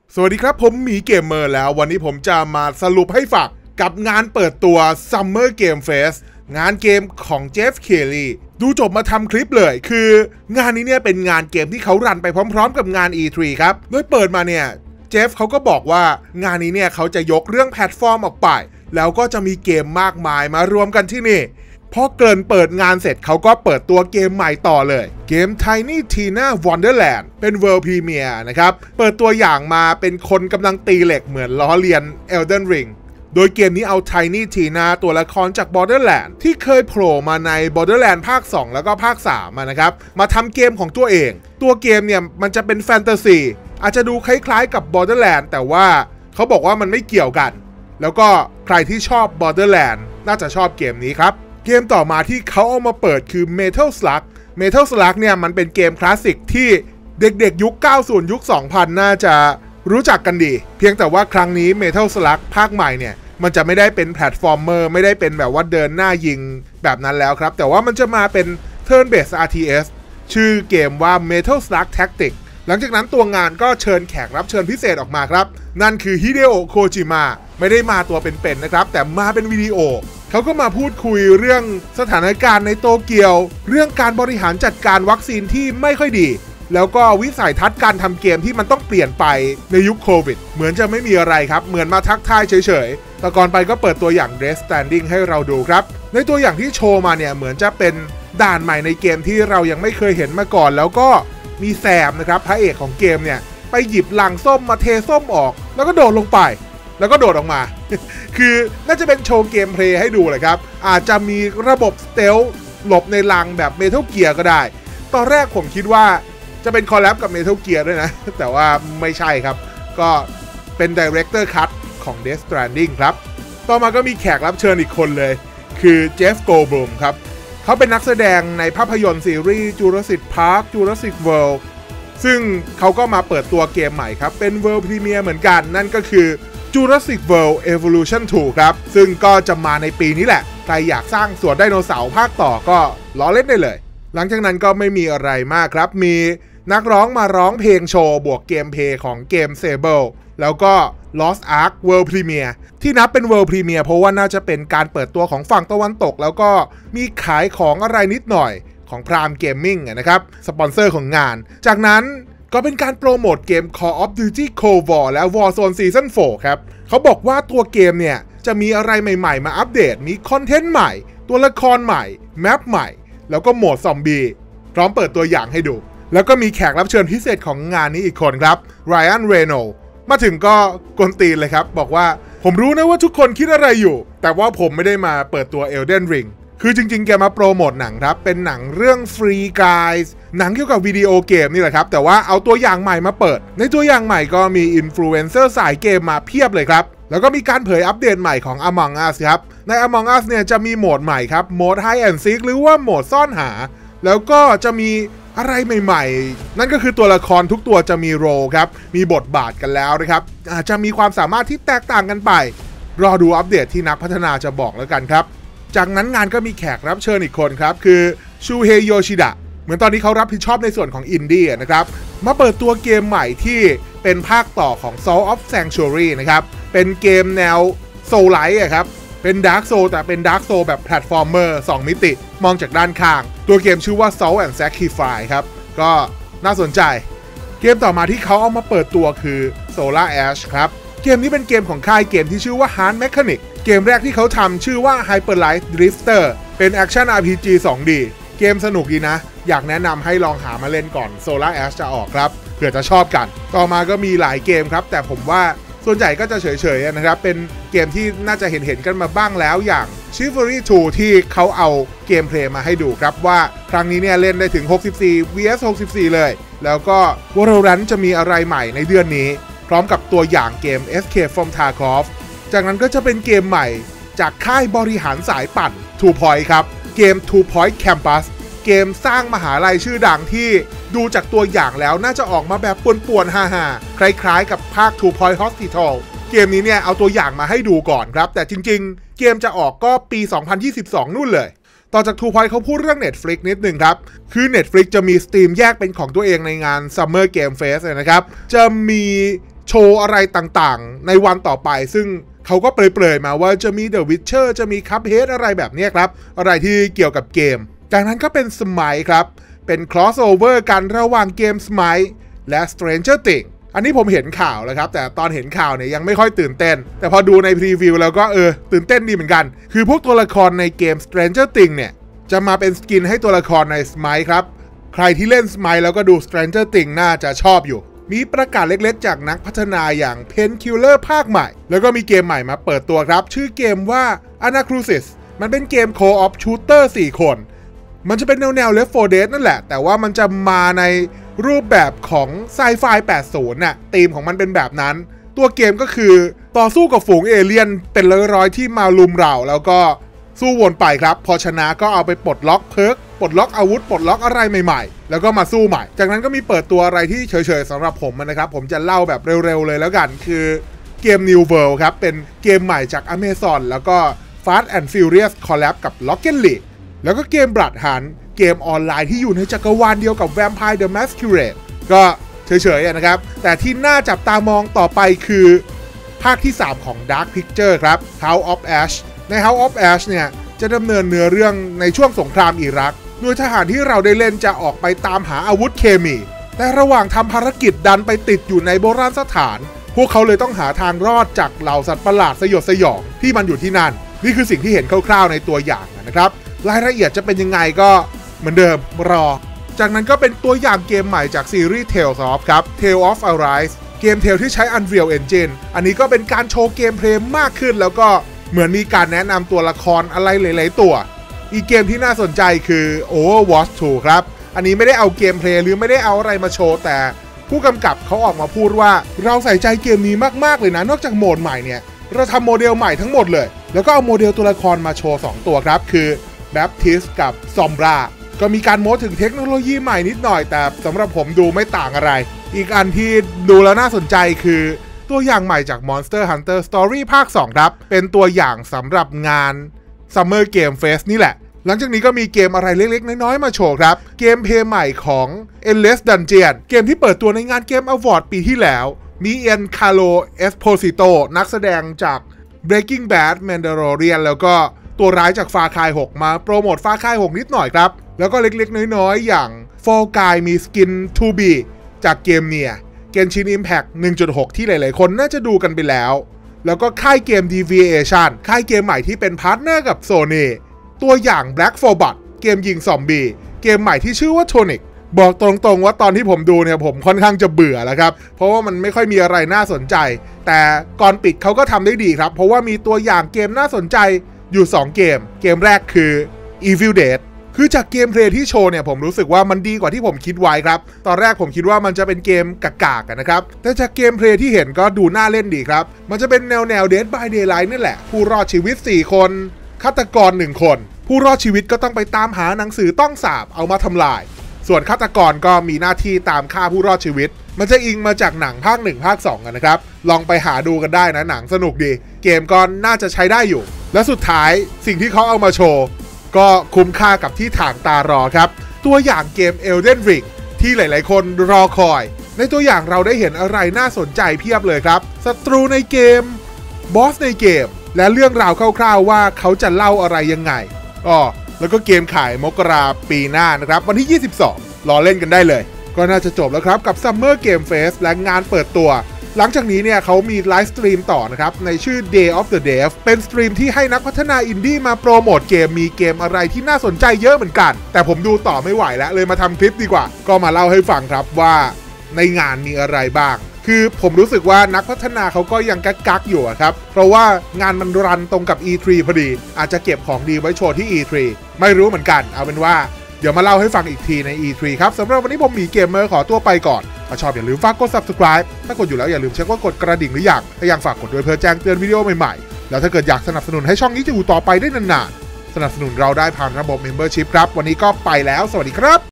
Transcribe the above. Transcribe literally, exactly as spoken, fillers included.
สวัสดีครับผมหมีเกมเมอร์แล้ววันนี้ผมจะมาสรุปให้ฟังกับงานเปิดตัว Summer Game Fest งานเกมของเจฟ เคลลี่ดูจบมาทำคลิปเลยคืองานนี้เนี่ยเป็นงานเกมที่เขารันไปพร้อมๆกับงาน อี ทรี ครับโดยเปิดมาเนี่ยเจฟเขาก็บอกว่างานนี้เนี่ยเขาจะยกเรื่องแพลตฟอร์มออกไปแล้วก็จะมีเกมมากมายมารวมกันที่นี่พอเกินเปิดงานเสร็จเขาก็เปิดตัวเกมใหม่ต่อเลยเกม Tiny Tina Wonderland เป็น World Premiere นะครับเปิดตัวอย่างมาเป็นคนกำลังตีเหล็กเหมือนล้อเลียน Elden Ring โดยเกมนี้เอา Tiny Tina ตัวละครจาก Borderland ที่เคยโผล่มาใน Borderland ภาค สอง แล้วก็ภาค สามนะครับมาทำเกมของตัวเองตัวเกมเนี่ยมันจะเป็นแฟนตาซีอาจจะดูคล้ายๆกับ Borderland แต่ว่าเขาบอกว่ามันไม่เกี่ยวกันแล้วก็ใครที่ชอบ Borderland น่าจะชอบเกมนี้ครับเกมต่อมาที่เขาเอามาเปิดคือ Metal Slug Metal Slug เนี่ยมันเป็นเกมคลาสสิกที่เด็กๆยุค เก้าสิบ ยุค สองพัน น่าจะรู้จักกันดีเพียงแต่ว่าครั้งนี้ Metal Slug ภาคใหม่เนี่ยมันจะไม่ได้เป็นแพลตฟอร์มเมอร์ไม่ได้เป็นแบบว่าเดินหน้ายิงแบบนั้นแล้วครับแต่ว่ามันจะมาเป็น Turn Based อาร์ ที เอส ชื่อเกมว่า Metal Slug Tactics หลังจากนั้นตัวงานก็เชิญแขกรับเชิญพิเศษออกมาครับนั่นคือฮิเดโอะ โคจิมะไม่ได้มาตัวเป็นๆนะครับแต่มาเป็นวิดีโอเขาก็มาพูดคุยเรื่องสถานการณ์ในโตเกียวเรื่องการบริหารจัดการวัคซีนที่ไม่ค่อยดีแล้วก็วิสัยทัศน์การทำเกมที่มันต้องเปลี่ยนไปในยุคโควิดเหมือนจะไม่มีอะไรครับเหมือนมาทักทายเฉยๆแต่ก่อนไปก็เปิดตัวอย่าง Death Stranding ให้เราดูครับในตัวอย่างที่โชว์มาเนี่ยเหมือนจะเป็นด่านใหม่ในเกมที่เรายังไม่เคยเห็นมาก่อนแล้วก็มีแซมนะครับพระเอกของเกมเนี่ยไปหยิบลังส้มมาเทส้มออกแล้วก็โดดลงไปแล้วก็โดดออกมา คือน่าจะเป็นโชว์เกมเพลย์ให้ดูเลยครับอาจจะมีระบบสเตลหลบในลังแบบเมทัลเกียร์ก็ได้ตอนแรกผมคิดว่าจะเป็นคอลแลบกับเมทัลเกียร์ด้วยนะ แต่ว่าไม่ใช่ครับก็เป็น Director Cut ของ Death Stranding ครับต่อมาก็มีแขกรับเชิญอีกคนเลยคือเจฟ โกลบลูมครับเขาเป็นนักแสดงในภาพยนตร์ซีรีส์ Jurassic Park Jurassic World ซึ่งเขาก็มาเปิดตัวเกมใหม่ครับเป็น World Premiere เหมือนกันนั่นก็คือ Jurassic World Evolution ทู ครับซึ่งก็จะมาในปีนี้แหละใครอยากสร้างสวนไดโนเสาร์ภาคต่อก็ล้อเล่นได้เลยหลังจากนั้นก็ไม่มีอะไรมากครับมีนักร้องมาร้องเพลงโชว์บวกเกมเพลย์ของเกม Sable แล้วก็ Lost Ark World Premiere ที่นับเป็น World Premiere เพราะว่าน่าจะเป็นการเปิดตัวของฝั่งตะวันตกแล้วก็มีขายของอะไรนิดหน่อยของ Prime Gaming นะครับสปอนเซอร์ของงานจากนั้นก็เป็นการโปรโมทเกม Call of Duty Cold War และ Warzone Season โฟร์ ครับเขาบอกว่าตัวเกมเนี่ยจะมีอะไรใหม่ๆมาอัปเดตมีคอนเทนต์ใหม่ตัวละครใหม่แมปใหม่แล้วก็โหมดซอมบี้พร้อมเปิดตัวอย่างให้ดูแล้วก็มีแขกรับเชิญพิเศษของงานนี้อีกคนครับไรอัน เรโนลด์มาถึงก็กวนตีนเลยครับบอกว่าผมรู้นะว่าทุกคนคิดอะไรอยู่แต่ว่าผมไม่ได้มาเปิดตัว Elden Ring คือจริงๆแกมาโปรโมทหนังครับเป็นหนังเรื่อง Free Guys หนังเกี่ยวกับวิดีโอเกมนี่แหละครับแต่ว่าเอาตัวอย่างใหม่มาเปิดในตัวอย่างใหม่ก็มีอินฟลูเอนเซอร์สายเกมมาเพียบเลยครับแล้วก็มีการเผยอัปเดตใหม่ของ Among Us ครับใน Among Us เนี่ยจะมีโหมดใหม่ครับโหมด Hide and Seek หรือว่าโหมดซ่อนหาแล้วก็จะมีอะไรใหม่ๆนั่นก็คือตัวละครทุกตัวจะมีโรลครับมีบทบาทกันแล้วนะครับอาจจะมีความสามารถที่แตกต่างกันไปรอดูอัปเดตที่นักพัฒนาจะบอกแล้วกันครับจากนั้นงานก็มีแขกรับเชิญอีกคนครับคือชูเฮโยชิดะเหมือนตอนนี้เขารับผิดชอบในส่วนของอินดี้นะครับมาเปิดตัวเกมใหม่ที่เป็นภาคต่อของ Soul of Sanctuary นะครับเป็นเกมแนวโซลไลท์ครับเป็น Dark Soul แต่เป็น Dark Soul แบบแพลตฟอร์มเมอร์สองมิติมองจากด้านข้างตัวเกมชื่อว่า Salt and Sacrifice ครับก็น่าสนใจเกมต่อมาที่เขาเอามาเปิดตัวคือ Solar Ash ครับเกมนี้เป็นเกมของค่ายเกมที่ชื่อว่า Hard Mechanic เกมแรกที่เขาทำชื่อว่า Hyper Light Drifter เป็น Action อาร์ พี จี ทู ดี เกมสนุกดีนะอยากแนะนำให้ลองหามาเล่นก่อน Solar Ash จะออกครับเผื่อจะชอบกันต่อมาก็มีหลายเกมครับแต่ผมว่าส่วนใหญ่ก็จะเฉยๆนะครับเป็นเกมที่น่าจะเห็นๆกันมาบ้างแล้วอย่าง Chivalry ทู ที่เขาเอาเกมเพลย์มาให้ดูครับว่าครั้งนี้เนี่ยเล่นได้ถึงหกสิบสี่ วี เอส หกสิบสี่เลยแล้วก็ Valorant จะมีอะไรใหม่ในเดือนนี้พร้อมกับตัวอย่างเกม Escape from Tarkov จากนั้นก็จะเป็นเกมใหม่จากค่ายบริหารสายปั่น Two Point ครับเกม Two Point Campus เกมสร้างมหาลัยชื่อดังที่ดูจากตัวอย่างแล้วน่าจะออกมาแบบป่วนๆฮ่าๆคล้ายๆกับภาค Two Point Hospital เกมนี้เนี่ยเอาตัวอย่างมาให้ดูก่อนครับแต่จริงๆเกมจะออกก็ปีสองพันยี่สิบสองนู่นเลยต่อจาก Two Point เขาพูดเรื่อง Netflix นิดนึงครับคือ Netflix จะมี Steam แยกเป็นของตัวเองในงาน Summer Game Fest นะครับจะมีโชว์อะไรต่างๆในวันต่อไปซึ่งเขาก็เปรยๆมาว่าจะมี The Witcher จะมี Cuphead อะไรแบบนี้ครับอะไรที่เกี่ยวกับเกมจากนั้นก็เป็น Smite ครับเป็น crossover กันระหว่างเกม Smite และ Stranger Things อันนี้ผมเห็นข่าวแล้วครับแต่ตอนเห็นข่าวเนี่ยยังไม่ค่อยตื่นเต้นแต่พอดูในพรีวิวแล้วก็เออตื่นเต้นดีเหมือนกันคือพวกตัวละครในเกม Stranger Things เนี่ยจะมาเป็นสกินให้ตัวละครใน Smite ครับใครที่เล่น Smite แล้วก็ดู Stranger Things น่าจะชอบอยู่มีประกาศเล็กๆจากนักพัฒนาอย่าง Painkiller ภาคใหม่แล้วก็มีเกมใหม่มาเปิดตัวครับชื่อเกมว่า Anacrusis มันเป็นเกม Co-op Shooter สี่คนมันจะเป็นแนวแนว Left โฟร์ Dead นั่นแหละแต่ว่ามันจะมาในรูปแบบของไซไฟแปดสิบน่ะธีมของมันเป็นแบบนั้นตัวเกมก็คือต่อสู้กับฝูงเอเลี่ยนเป็นร้อยๆที่มาลุมเราแล้วก็สู้วนไปครับพอชนะก็เอาไปปลดล็อกเพิร์กปลดล็อกอาวุธปลดล็อกอะไรใหม่ๆแล้วก็มาสู้ใหม่จากนั้นก็มีเปิดตัวอะไรที่เฉยๆสำหรับผมนะครับผมจะเล่าแบบเร็วๆเลยแล้วกันคือเกม New World ครับเป็นเกมใหม่จาก Amazon แล้วก็ Fast and Furious Collab กับ Rocket League แล้วก็เกม Blood Hunt เกมออนไลน์ที่อยู่ในจักรวาลเดียวกับ Vampire the Masquerade ก็เฉยๆนะครับแต่ที่น่าจับตามองต่อไปคือภาคที่สามของ Dark Picture ครับ House of Ash ใน House of Ash เนี่ยจะดำเนินเนื้อเรื่องในช่วงสงครามอิรักโดยทหารที่เราได้เล่นจะออกไปตามหาอาวุธเคมีแต่ระหว่างทำภารกิจดันไปติดอยู่ในโบราณสถานพวกเขาเลยต้องหาทางรอดจากเหล่าสัตว์ประหลาดสยดสยองที่มันอยู่ที่นั่นนี่คือสิ่งที่เห็นคร่าวๆในตัวอย่างนะครับรายละเอียดจะเป็นยังไงก็เหมือนเดิมรอจากนั้นก็เป็นตัวอย่างเกมใหม่จากซีรีส์ Tales of ครับ Tales of Arise เกม Tales ที่ใช้ Unreal Engine อันนี้ก็เป็นการโชว์เกมเพลย์มากขึ้นแล้วก็เหมือนมีการแนะนำตัวละครอะไรหลายๆตัวอีกเกมที่น่าสนใจคือ Overwatch ทู ครับอันนี้ไม่ได้เอาเกมเพลย์หรือไม่ได้เอาอะไรมาโชว์แต่ผู้กำกับเขาออกมาพูดว่าเราใส่ใจเกมนี้มากๆเลยนะนอกจากโหมดใหม่เนี่ยเราทำโมเดลใหม่ทั้งหมดเลยแล้วก็เอาโมเดลตัวละครมาโชว์สองตัวครับคือ Baptiste กับ Sombra ก็มีการโม้ถึงเทคโนโลยีใหม่นิดหน่อยแต่สำหรับผมดูไม่ต่างอะไรอีกอันที่ดูแล้วน่าสนใจคือตัวอย่างใหม่จาก Monster Hunter Story ภาคสองครับเป็นตัวอย่างสำหรับงาน Summer Game Fest นี่แหละหลังจากนี้ก็มีเกมอะไรเล็กๆน้อยๆมาโชว์ครับเกมเพลย์ใหม่ของ Endless Dungeon เกมที่เปิดตัวในงานเกม Award ปีที่แล้วมีเอียนคาโล เอสโพซิโตนักแสดงจาก Breaking Bad Mandalorian แล้วก็ตัวร้ายจาก Far Cry หกมาโปรโมท Far Cry หกนิดหน่อยครับแล้วก็เล็กๆน้อยๆอย่าง Fall Guy มีสกิน ทู บี จากเกมเนี่ยGenshin Impact หนึ่งจุดหก ที่หลายๆคนน่าจะดูกันไปแล้วแล้วก็ค่ายเกม Deviation ค่ายเกมใหม่ที่เป็นพาร์ทเนอร์กับ Sony ตัวอย่าง Black Phobot เกมยิงซอมบี้เกมใหม่ที่ชื่อว่า Tonic บอกตรงๆว่าตอนที่ผมดูเนี่ยผมค่อนข้างจะเบื่อแล้วครับเพราะว่ามันไม่ค่อยมีอะไรน่าสนใจแต่ก่อนปิดเขาก็ทำได้ดีครับเพราะว่ามีตัวอย่างเกมน่าสนใจอยู่สองเกมเกมแรกคือ Evil Deadคือจากเกมเพลย์ที่โชว์เนี่ยผมรู้สึกว่ามันดีกว่าที่ผมคิดไว้ครับตอนแรกผมคิดว่ามันจะเป็นเกมกากๆนะครับแต่จากเกมเพลย์ที่เห็นก็ดูน่าเล่นดีครับมันจะเป็นแนวแนว Dead by Daylight นี่แหละผู้รอดชีวิตสี่คนฆาตกรหนึ่งคนผู้รอดชีวิตก็ต้องไปตามหาหนังสือต้องสาบเอามาทำลายส่วนฆาตกรก็มีหน้าที่ตามฆ่าผู้รอดชีวิตมันจะอิงมาจากหนังภาคหนึ่งภาคสองกันนะครับลองไปหาดูกันได้นะหนังสนุกดีเกมก็น่าจะใช้ได้อยู่และสุดท้ายสิ่งที่เขาเอามาโชว์ก็คุ้มค่ากับที่ถางตารอครับตัวอย่างเกม Elden Ring ที่หลายๆคนรอคอยในตัวอย่างเราได้เห็นอะไรน่าสนใจเพียบเลยครับศัตรูในเกมบอสในเกมและเรื่องราวคร่าวๆว่าเขาจะเล่าอะไรยังไงอ๋อแล้วก็เกมขายมกราปีหน้านะครับวันที่ยี่สิบสองรอเล่นกันได้เลยก็น่าจะจบแล้วครับกับ Summer Game Fest และงานเปิดตัวหลังจากนี้เนี่ยเขามีไลฟ์สตรีมต่อนะครับในชื่อ Day of the Dev เป็นสตรีมที่ให้นักพัฒนาอินดี้มาโปรโมทเกมมีเกมอะไรที่น่าสนใจเยอะเหมือนกันแต่ผมดูต่อไม่ไหวแล้วเลยมาทำคลิปดีกว่าก็มาเล่าให้ฟังครับว่าในงานมีอะไรบ้างคือผมรู้สึกว่านักพัฒนาเขาก็ยังกักๆอยู่ครับเพราะว่างานมันรันตรงกับ อี ทรี พอดีอาจจะเก็บของดีไว้โชว์ที่ อี ทรี ไม่รู้เหมือนกันเอาเป็นว่าเดี๋ยวมาเล่าให้ฟังอีกทีใน อี ทรี ครับสำหรับวันนี้ผมหมีเกมเมอร์ขอตัวไปก่อนถ้าชอบอย่าลืมฝากกด Subscribe ถ้ากดอยู่แล้วอย่าลืมเช็คว่ากดกระดิ่งหรือยังถ้ายังฝากกดด้วยเพื่อแจ้งเตือนวิดีโอใหม่ๆแล้วถ้าเกิดอยากสนับสนุนให้ช่องนี้จะอยู่ต่อไปได้นานๆสนับสนุนเราได้ผ่านระบบ Membership ครับวันนี้ก็ไปแล้วสวัสดีครับ